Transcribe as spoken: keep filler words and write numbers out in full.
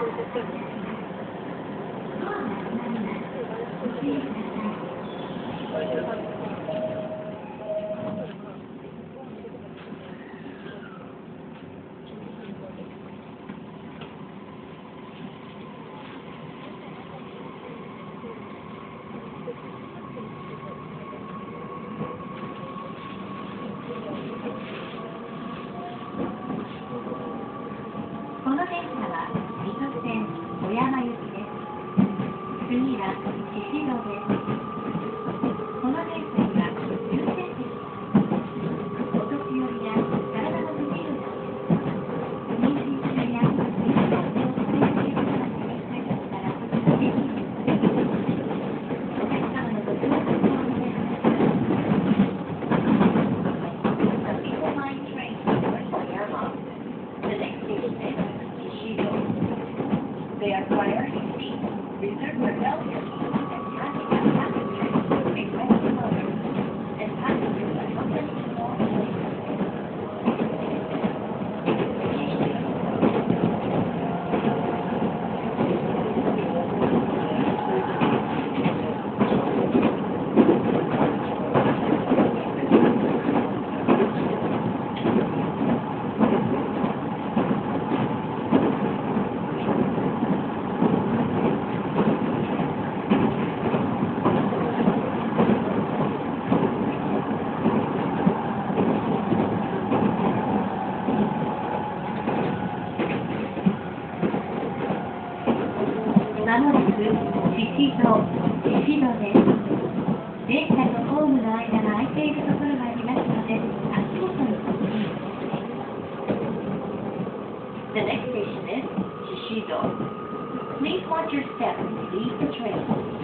この電車は水戸線小山行きです。次は宍戸です。この電車には優先席があり、お年寄りや体の不自由な妊娠中や妊娠をされている方がいらっしゃいますから、ぜひお客様のご協力をお願いします。The People Line train towards Oyama. The next station is They are priority seats reserved for elderly and handicap passengers, requesting mothers, and passengers accompanied to all places. まもなく宍戸、宍戸です。電車とホームの間が空いているところがありますので、足元にご注意ください。The next station is Shishido. Please watch your step as you leave the train.